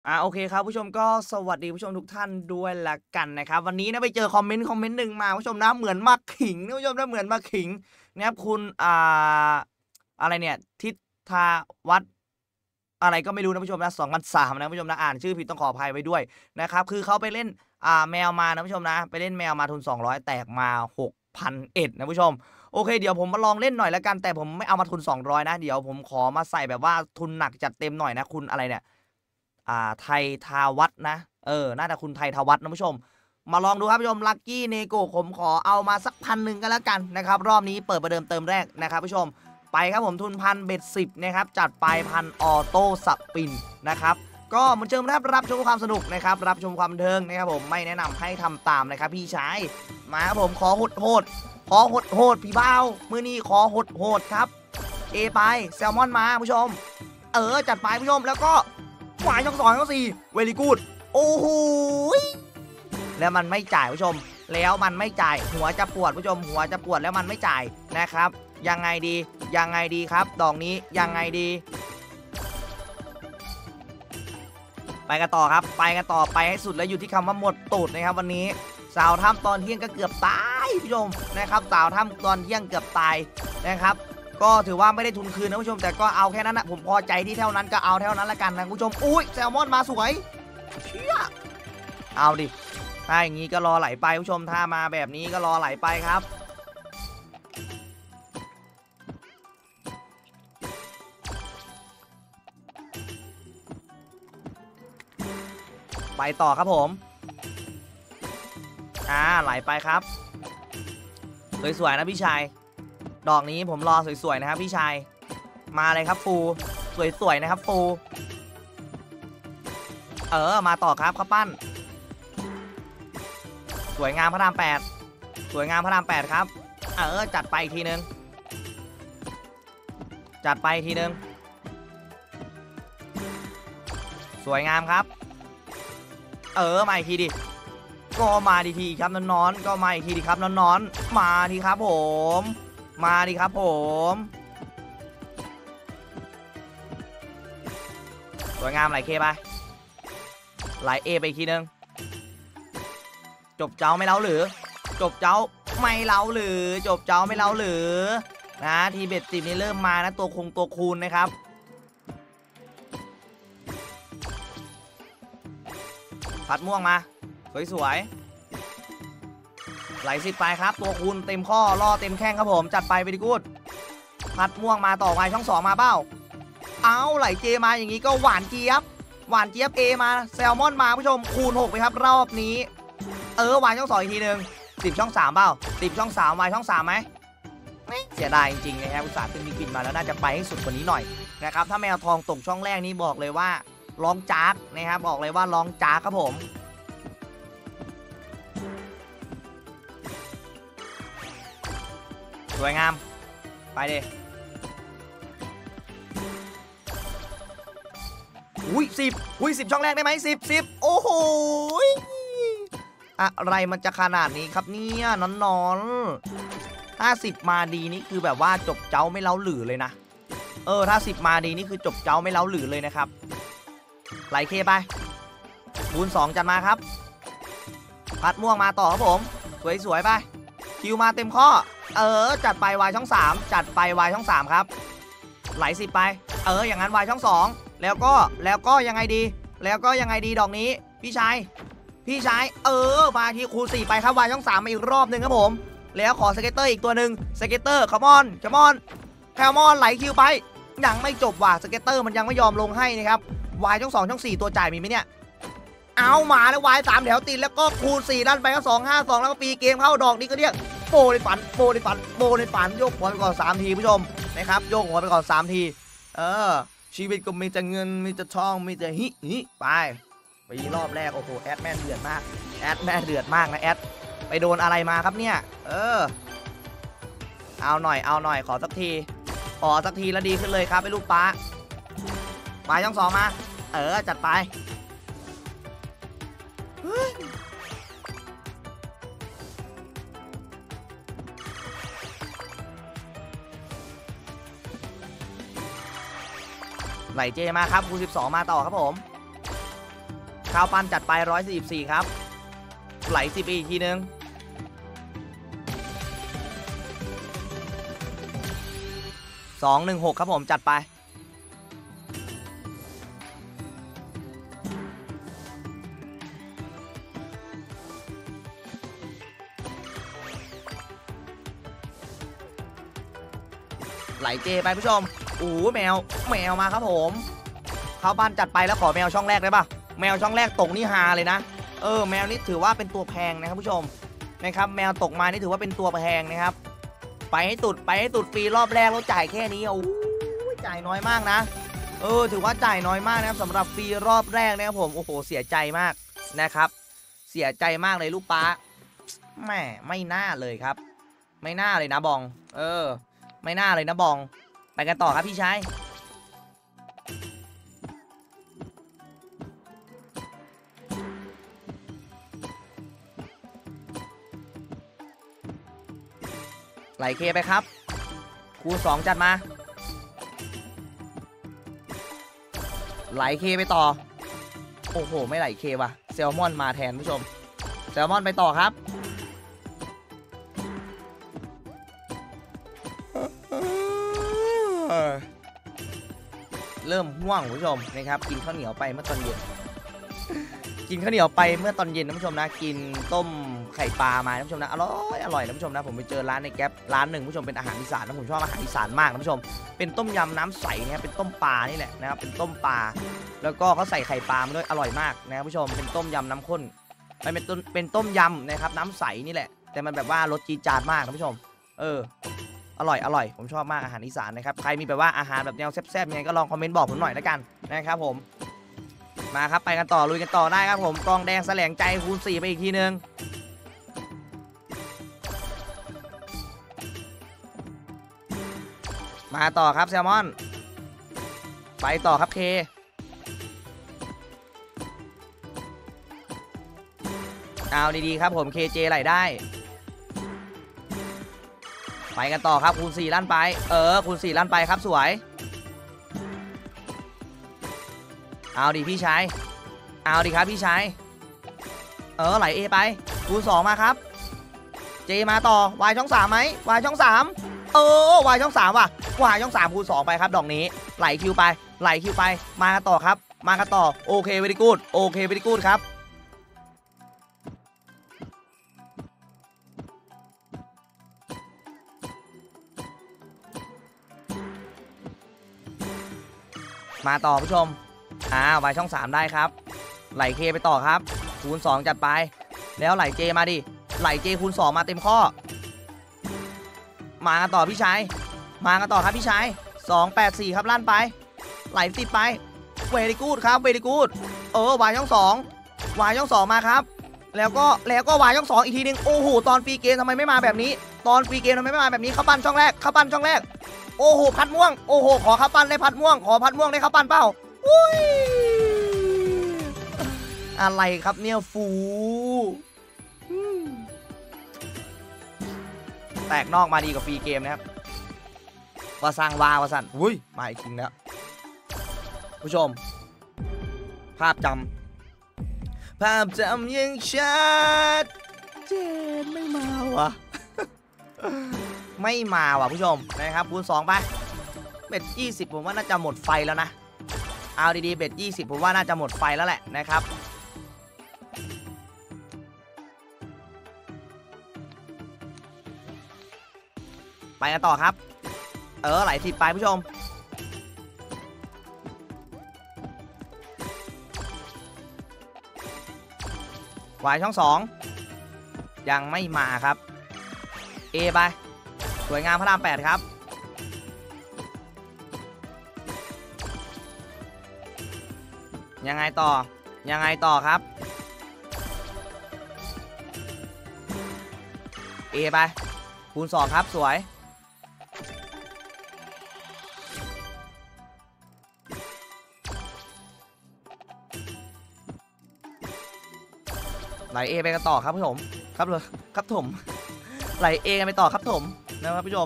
โอเคครับผู้ชมก็สวัสดีผู้ชมทุกท่านด้วยละกันนะครับวันนี้นะไปเจอคอมเมนต์หนึ่งมาผู้ชมนะเหมือนมาขิงนะผู้ชมนะเหมือนมาขิงนะครับคุณาอะไรเนี่ยทิทาวัฒน์อะไรก็ไม่รู้นะผู้ชมนะ2003นะผู้ชมนะอ่านชื่อผิดต้องขออภัยไว้ด้วยนะครับคือเขาไปเล่นแมวมานะผู้ชมนะไปเล่นแมวมาทุน200แตกมา6,100นะผู้ชมโอเคเดี๋ยวผมมาลองเล่นหน่อยแล้วกันแต่ผมไม่เอามาทุน200นะเดี๋ยวผมขอมาใส่แบบว่าทุนหนักจัดเต็มหน่อยนะคุณอะไรเนี่ย ไทยทาวัฒน์นะน่าจะคุณไทยทาวัฒน์นะผู้ชมมาลองดูครับผู้ชมลัคกี้เนโกผมขอเอามาสัก1,000กันแล้วกันนะครับรอบนี้เปิดประเดิมเติมแรกนะครับผู้ชมไปครับผมทุนพันเบ็ด10นะครับจัดไปพันออโต้สปินนะครับก็เหมือนเดิมครับรับชมความสนุกนะครับรับชมความบันเทิงนะครับผมไม่แนะนำให้ทำตามนะครับพี่ชายมาครับผมขอโหดพี่เบ้ามือนี้ขอโหดครับเอไปแซลมอนมาผู้ชมจัดไปผู้ชมแล้วก็หวายช่อง2ช่อง4เวลีกูดโอ้โหแล้วมันไม่จ่ายผู้ชมแล้วมันไม่จ่ายหัวจะปวดผู้ชมหัวจะปวดแล้วมันไม่จ่ายนะครับยังไงดีครับดอกนี้ยังไงดีไปกันต่อครับไปกันต่อไปให้สุดแล้วอยู่ที่คำว่าหมดตูดนะครับวันนี้สาวถ้ำตอนเที่ยงก็เกือบตายผู้ชมนะครับสาวถ้ำตอนเที่ยงเกือบตายนะครับก็ถือว่าไม่ได้ทุนคืนนะผู้ชมแต่ก็เอาแค่นั้นนะผมพอใจที่เท่านั้นก็เอาเท่านั้นละกันนะผู้ชมอุ้ยแซลมอนมาสวยเชี่ยเอาดิถ้าอย่างนี้ก็รอไหลไปผู้ชมถ้ามาแบบนี้ก็รอไหลไปครับไปต่อครับผมไหลไปครับสวยๆนะพี่ชายดอกนี้ผมรอสวยๆนะครับพี่ชายมาเลยครับฟูสวยๆนะครับฟูมาต่อครับข้าวปั้นสวยงามพระราม8สวยงามพระราม8ครับจัดไปอีกทีนึงจัดไปอีกทีนึงสวยงามครับมาอีกทีดิก็มาดีทีครับน้อนๆก็มาอีกทีดิครับน้อนๆมาดีครับผมมาดีครับผมสวยงามไหลเคไปไหลเอไปอีกทีนึงจบเจ้าไม่เล้าหรือจบเจ้าไม่เล้าหรือจบเจ้าไม่เล้าหรือนะทีเบ็ด10นี่เริ่มมานะตัวคูณนะครับพัดม่วงมาสวยๆไหล10ไปครับตัวคูณเต็มข้อล่อเต็มแข้งครับผมจัดไปไปดีกูดพัดม่วงมาต่อไปช่อง2มาเป้าเอาไหลเจมาอย่างนี้ก็หวานเจี๊ยบเอมาแซลมอนมาผู้ชมคูณ6ไปครับรอบนี้วายช่อง2อีกทีหนึ่ง10ช่อง3เปล่า10ช่อง3วายช่อง3ไหมเสียดายจริงๆนะครับอุตส่าห์ขึ้นบินมาแล้วน่าจะไปให้สุดกว่านี้หน่อยนะครับถ้าแมวทองตกช่องแรกนี้บอกเลยว่าร้องจากนะครับบอกเลยว่าร้องจากครับผมสวยงามไปดิอุ้ย10ช่องแรกได้ไหม10โอ้โหอะไรมันจะขนาดนี้ครับเนี่ยนอน50มาดีนี่คือแบบว่าจบเจ้าไม่เล้าหรือเลยนะถ้า10มาดีนี่คือจบเจ้าไม่เล้าหรือเลยนะครับไหลเคไปคูณ2จัดมาครับพัดม่วงมาต่อครับผมสวยๆไปคิวมาเต็มข้อจัดไปวายช่อง3จัดไปวายช่อง3ครับไหล10ไปอย่างนั้นวายช่อง2แล้วก็ยังไงดีดอกนี้พี่ชายมาที่คูณ4ไปครับวายช่อง3มาอีกรอบหนึ่งครับผมแล้วขอสเก็ตเตอร์อีกตัวหนึ่งสเก็ตเตอร์คัมอนไหลคิวไปยังไม่จบว่ะสเก็ตเตอร์มันยังไม่ยอมลงให้นะครับวายช่อง2ช่อง4ตัวจ่ายมีไหมเนี่ยเอามาแล้ววาย3แถวติดแล้วก็คูณ4ลั่นไปก็252แล้วก็ปีเกมเข้าดอกนี้ก็เรียกโบในฝันโยกหัวไปก่อน3ทีผู้ชมนะครับโยกหัวไปก่อน3ทีชีวิตก็มีแต่เงินมีแต่ทองมีแต่ฮิไปรอบแรกโอ้โหแอดแม่เดือดมากนะแอดไปโดนอะไรมาครับเนี่ยเอาหน่อยขอสักทีแล้วดีขึ้นเลยครับไปลูกป้ามาช่อง2มาจัดไปไหลเจมาครับคูณ12มาต่อครับผมข้าวปั้นจัดไป144ครับไหล10อีกทีนึง216ครับผมจัดไปไหลเจไปผู้ชมโอ้แมวมาครับผมเข้าบ้านจัดไปแล้วขอแมวช่องแรกได้ปะแมวช่องแรกตกนี่ฮาเลยนะแมวนี่ถือว่าเป็นตัวแพงนะครับผู้ชมนะครับแมวตกมานี่ถือว่าเป็นตัวแพงนะครับไปให้ตุดฟรีรอบแรกแล้วจ่ายแค่นี้โอ้จ่ายน้อยมากนะถือว่าจ่ายน้อยมากนะครับสำหรับฟรีรอบแรกนะครับผมโอ้โหเสียใจมากนะครับเสียใจมากเลยลูกป้าแม่ไม่น่าเลยครับไม่น่าเลยนะบองไม่น่าเลยนะบองไปกันต่อครับพี่ชายไหลเคไปครับคูณ2จัดมาไหลเคไปต่อโอ้โหไม่ไหลเคว่ะแซลมอนมาแทนผู้ชมแซลมอนไปต่อครับเริ่มห่วงผู้ชมนะครับกินข้าวเหนียวไปเมื่อตอนเย็นนะผู้ชมนะกินต้มไข่ปลามานะผู้ชมนะอร่อยนะผู้ชมนะผมไปเจอร้านในแก๊ปร้านหนึ่งผู้ชมเป็นอาหารอีสานนะผมชอบอาหารอีสานมากนะผู้ชมเป็นต้มยำน้ำใสนะครับเป็นต้มปลานี่แหละนะครับเป็นต้มปลาแล้วก็เขาใส่ไข่ปลามาด้วยอร่อยมากนะครับผู้ชมเป็นต้มยำน้ำข้นเป็นต้มยำนะครับน้ำใสนี่แหละแต่มันแบบว่ารสจี๊ดจ๊าดมากนะผู้ชมอร่อยผมชอบมากอาหารอีสานนะครับใครมีแบบว่าอาหารแบบแนวแซ่บๆยังไงก็ลองคอมเมนต์บอกผมหน่อยแล้วกันนะครับผมมาครับไปกันต่อลุยกันต่อได้ครับผมกองแดงแสลงใจคูณ4ไปอีกทีนึงมาต่อครับแซลมอนไปต่อครับเคเอาดีๆครับผมเคเจไหลได้ไปกันต่อครับคูณ4ลั่นไปคูณ4ลั่นไปครับสวยเอาดิพี่ชายเอาดิครับพี่ชายไหลเอไปคูณ2มาครับเจมาต่อวายช่อง3ไหมวายช่อง3วายช่อง3ว่ะวายช่อง3คูณ2ไปครับดอกนี้ไหลคิวไปมากันต่อครับมากันต่อโอเคเวรี่กูดครับมาต่อผู้ชมวายช่อง3ได้ครับไหลเคไปต่อครับคูณ2จัดไปแล้วไหลเจมาดิไหลเจคูณ2มาเต็มข้อมากันต่อพี่ชายมากันต่อครับพี่ชาย284ครับลั่นไปไหลติดไปเวรี่กูดครับเวรี่กูดวายช่อง2มาครับแล้วก็วายช่อง2อีกทีนึงโอ้โหตอนฟรีเกมทำไมไม่มาแบบนี้เข้าปั้นช่องแรกโอ้โหพัดม่วงโอ้โหขอข้าวปั้นได้พัดม่วงได้ข้าวปั้นเปล่าอุ้ยอะไรครับเนี่ยฟูแตกนอกมาดีกว่าฟรีเกมนะครับว่าสร้างวสั่นอุ้ยมาอีกจริงแล้วผู้ชมภาพจำยังชัดเจนไม่มาว่ะ ไม่มาว่ะผู้ชมนะครับคูณ2ไปเบ็ด20ผมว่าน่าจะหมดไฟแล้วนะเอาดีๆเบ็ด20ผมว่าน่าจะหมดไฟแล้วแหละนะครับไปกันต่อครับไหล10ไปผู้ชมวายช่อง2ยังไม่มาครับเอไปสวยงามพระราม8ครับยังไงต่อครับเอไปคูณ2ครับสวยไหลเอไปกันต่อครับผู้ชมครับผมไหลเอกันไปต่อครับผมนะครับผู้ชม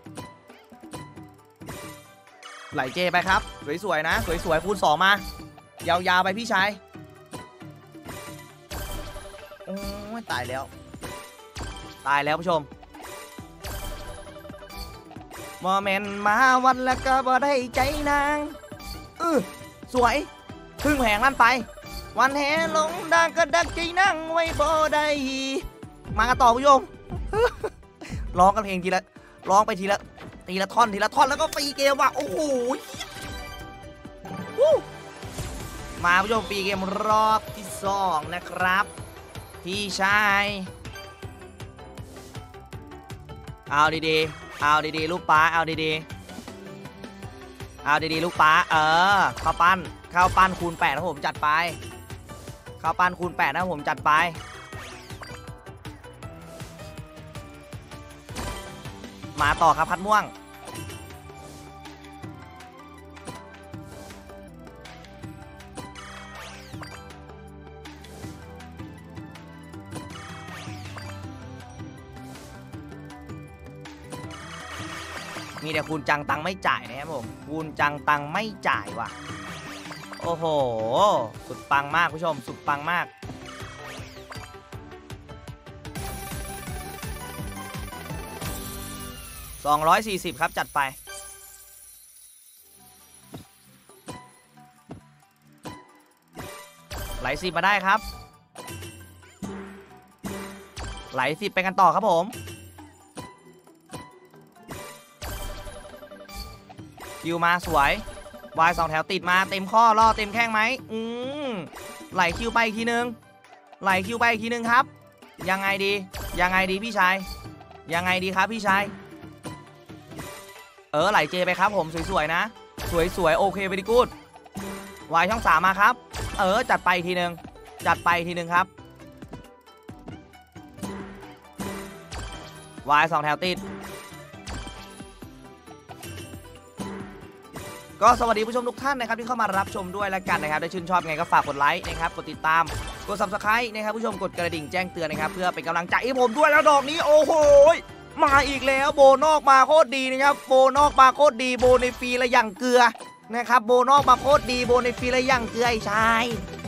ไหลเจไปครับสวยๆนะสวยๆคูณ2มายาวๆไปพี่ชายโอ้ยตายแล้วผู้ชมโมเมนต์มาวันแล้วก็บ่ได้ใจนางสวยพึ่งแผงลั่นไปวันแหลงดังก็ดักใจนั่งไว้บ่ได้มากันต่อผู้ชม ร้องกันเพลงทีละร้องไปทีละท่อนแล้วก็ฟรีเกมว่ะโอ้โหมาผู้ชมฟรีเกมรอบที่2นะครับพี่ชายเอาดีๆลูกป้าเอาดีๆลูกป้าเข้าปั้นคูณ8นะผมจัดไปเข้าปั้นคูณ8นะผมจัดไปมาต่อครับพัดม่วงมีแต่คูณจังตังไม่จ่ายนะครับผมคูณจังตังไม่จ่ายว่ะโอ้โหสุดปังมากผู้ชมสุดปังมาก240ครับจัดไปไหล10มาได้ครับไหล10ไปกันต่อครับผมคิวมาสวยวาย2แถวติดมาเต็มข้อล่อเต็มแข้งไหมไหลคิวไปอีกทีนึงครับยังไงดีพี่ชายยังไงดีครับพี่ชายไหลเจไปครับผมสวยๆนะสวยโอเคเวรี่กู๊ดวายช่อง3มาครับจัดไปอีกทีนึงครับวาย2แถวติดก็สวัสดีผู้ชมทุกท่านนะครับที่เข้ามารับชมด้วยแล้วกันนะครับถ้าชื่นชอบไงก็ฝากกดไลค์นะครับกดติดตามกด Subscribe นะครับผู้ชมกดกระดิ่งแจ้งเตือนนะครับเพื่อเป็นกำลังใจให้ผมด้วยแล้วดอกนี้โอ้โหมาอีกแล้วโบนอกมาโคตรดีนะครับโบนอกมาโคตรดีโบในฟรีละอย่างเกลือนะครับโบนอกมาโคตรดีโบในฟรีละอย่างเกลือไอ้ชาย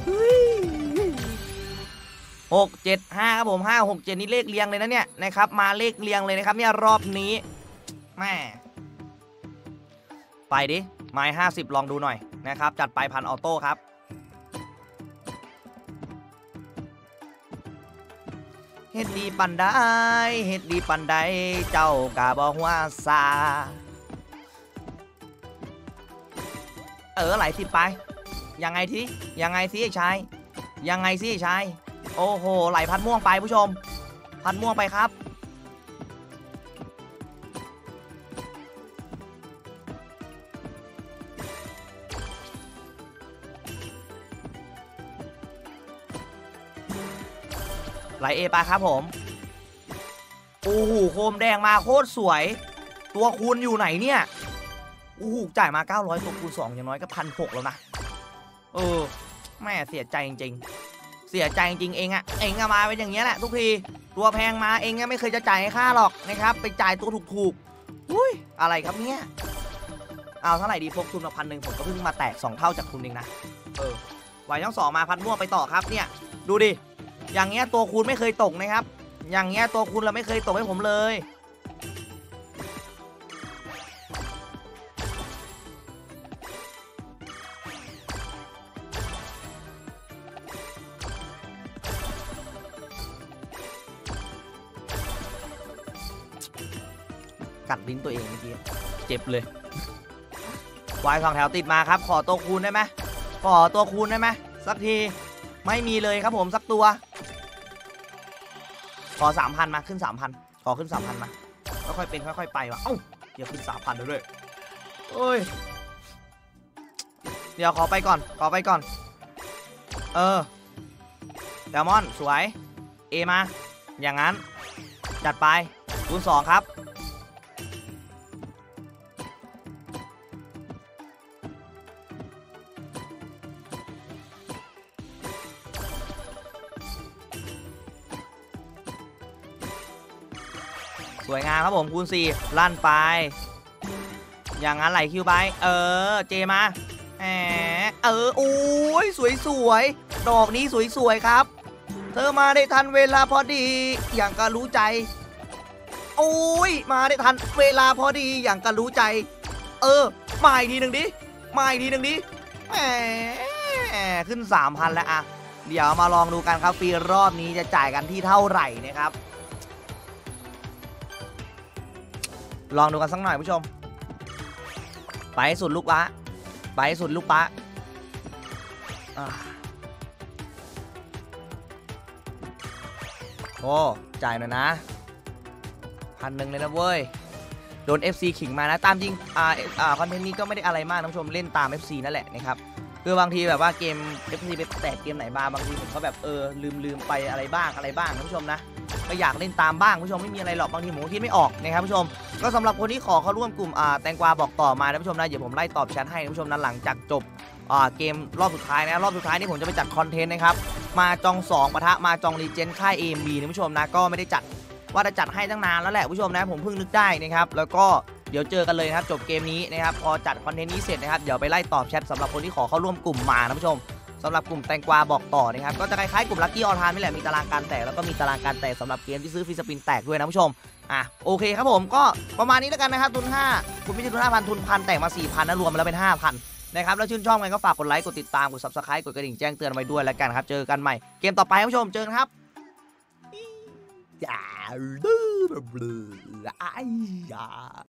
675ครับผม567นี่เลขเรียงเลยนะเนี่ยนะครับมาเลขเรียงเลยนะครับเนี่ยรอบนี้แม่ไปดิไม้50ลองดูหน่อยนะครับจัดไปพันออโต้ครับเฮ็ดดีปันได้เจ้ากะบ่หัวซาไหล10ไปยังไงสิไอ้ชายโอ้โหไหลพัดม่วงไปผู้ชมพัดม่วงไปครับไหลเอไปครับผมโอ้โหโคมแดงมาโคตรสวยตัวคูณอยู่ไหนเนี่ยโอ้โหจ่ายมา900ตัวคูณ2อย่างน้อยก็1,600แล้วนะแม่เสียใจจริงเองอะมาเป็นอย่างเงี้ยแหละทุกทีตัวแพงมาเองไม่เคยจะจ่ายให้ค่าหรอกนะครับไปจ่ายตัวถูกอุ้ยอะไรครับเนี่ยเอาเท่าไหร่ดีพกทุนมา1,000ผมก็เพิ่งมาแตก2เท่าจากทุนเองนะไหวทั้ง2มาพันม่วงไปต่อครับเนี่ยดูดิอย่างเงี้ยตัวคูณไม่เคยตกนะครับอย่างเงี้ยตัวคูณเราไม่เคยตกให้ผมเลยกัดลิ้นตัวเองเมื่อกี้เจ็บเลยวาย2แถวติดมาครับขอตัวคูณได้ไหมสักทีไม่มีเลยครับผมสักตัวขอ 3,000 มาขึ้น 3,000ขอขึ้น 3,000 มาค่อยๆเป็นค่อยๆไปว่ะเดี๋ยวขึ้น 3,000ด้วยเดี๋ยวขอไปก่อนแซลมอนสวยเอมาอย่างนั้นจัดไปคูณ2ครับสวยงามครับผมคูณ4ลั่นไปอย่างนั้นไหลคิวไปเจมาโอ้ยสวยๆดอกนี้สวยๆครับเธอมาได้ทันเวลาพอดีอย่างก็รู้ใจโอ้ยมาได้ทันเวลาพอดีอย่างก็รู้ใจมาอีกทีหนึ่งดิมาอีกทีหนึ่งดิแหมขึ้น 3,000 แล้วอะเดี๋ยวมาลองดูกันครับฟรีรอบนี้จะจ่ายกันที่เท่าไหร่นะครับลองดูกันสักหน่อยผู้ชมไปสุดลูกปะไปสุดลูกปะโอ้จ่ายหน่อยนะ1,000เลยนะเว้ยโดน FC ขิงมานะตามจริงคอนเทนต์นี้ก็ไม่ได้อะไรมากท่านผู้ชมเล่นตาม FC นั่นแหละนะครับคือบางทีแบบว่าเกม FC ไปแตกเกมไหนบ้างบางทีผมก็แบบลืมไปอะไรบ้างท่านผู้ชมนะก็อยากเล่นตามบ้างผู้ชมไม่มีอะไรหรอกบางทีผมคิดไม่ออกนะครับผู้ชมก็สำหรับคนที่ขอเข้าร่วมกลุ่มแตงกวาบอกต่อมาท่านผู้ชมนะเดี๋ยวผมไล่ตอบแชทให้ท่านผู้ชมนะหลังจากจบเกมรอบสุดท้ายนะรอบสุดท้ายนี่ผมจะไปจัดคอนเทนต์นะครับมาจอง2ปะทะมาจองรีเจนค่าย AMB ท่านผู้ชมนะก็ไม่ได้จัดว่าจะจัดให้ตั้งนานแล้วแหละผู้ชมนะผมเพิ่งนึกได้นะครับแล้วก็เดี๋ยวเจอกันเลยนะครับจบเกมนี้นะครับพอจัดคอนเทนต์นี้เสร็จนะครับเดี๋ยวไปไล่ตอบแชทสำหรับคนที่ขอเข้าร่วมกลุ่มมานะผู้ชมสำหรับกลุ่มแตงกวาบอกต่อนะครับก็จะคล้ายๆกลุ่มลัคกี้ออทานนี่แหละมีตารางการแตกแล้วก็มีตารางการแตกสำหรับเกมที่ซื้อฟรีสปินแตกด้วยนะผู้ชมโอเคครับผมก็ประมาณนี้แล้วกันนะครับทุน5คุณไม่ใช่ทุน 5,000 ทุน 1,000 แตกมา 4,000 นะรวมแล้วเป็น 5,000 นะครับแล้วชื่นชอบกันก็ฝากกดไลค์กดติดตามกด Subscribe กดกระดิ่งแจ้งเตือนไว้ด้วยแล้วกันครับเจอกันใหม่เกมต่อไปผู้ชมเจอกันครับอย่าลืม